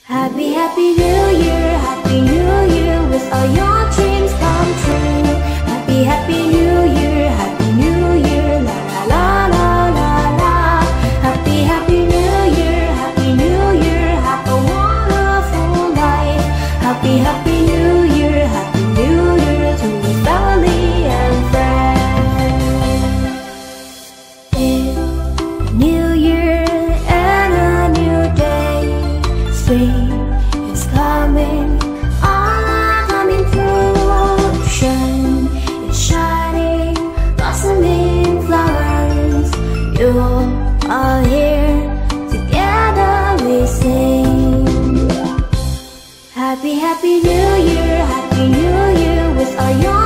Happy, happy New Year, happy New Year, with all your dreams come true. Happy, happy New Year, happy New Year, la la la la la la. Happy, happy New Year, happy New Year, have a wonderful life. Happy, happy New Year, happy New Year to family and friends. It's a new year and a new day. Spring is coming, all coming through. Ocean is shining, blossoming flowers. You are here, together we sing. Happy, happy New Year, happy New Year, with all your